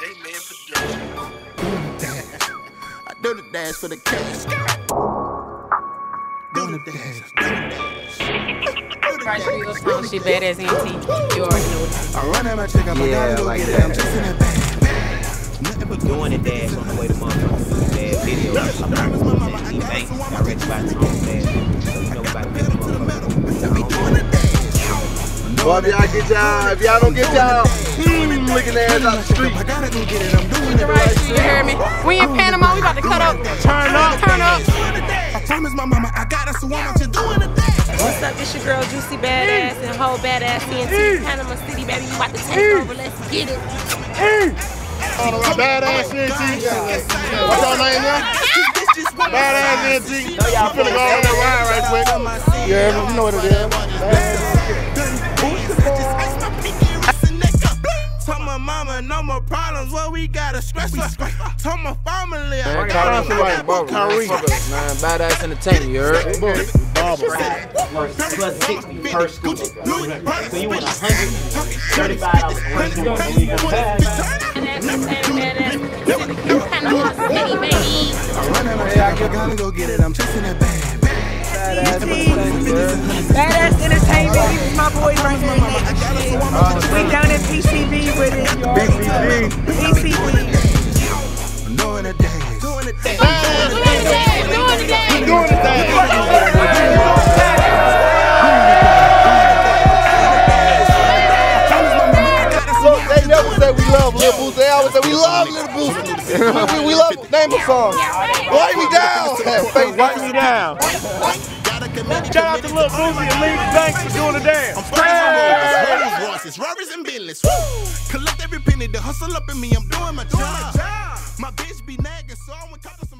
I do the dance for the cash. Do the dance. She BadAzz Ent. You already know what it is. I run at my chick, I'm go like get that. it. I'm chasing it bad. Doing the dash on the way to motherfuckers. Bad video. Invades, directed by ToneTheGOAT. So you know about this motherfucker. Boy, if y'all get y'all, if y'all don't get y'all, looking at ass out the street. I gotta go get it. I'm doing it Right, you heard me? We in Panama, we about to cut up. Turn up. Turn up. I promise my mama I got her, so why don't you doing the dance? What's up? It's your girl Juicy BadAzz and whole BadAzz Ent. Panama City, baby. You about to take over. Let's get it. All about BadAzz Ent. What's your name now? BadAzz Ent. You finna go on that ride right quick. Yeah, you know what it is. Told my mama no more problems, well we gotta stress. Told my family I got like Kyrie. Man, BadAzz Entertainment, you heard? Barber. Plus 60 per school. So you want $135 per school. I gotta go get it, I'm chasing it bad. BadAzz Entertainment, these is my boys right here. We down at PCB with it. PCB. Doing the dance. Doing the dance. Doing the dance. Look, they never say we love Lil Boosie. They always say we love Lil Boosie. We love, name a song. Wipe me down. Face, wipe me down. Shout out to Lil Boosie and Lee Banks for doing the dance. I'm spraying voices, Robbers and Bentley's. Collect every penny, the hustle up in me. I'm doing my job. My bitch be nagging, so I went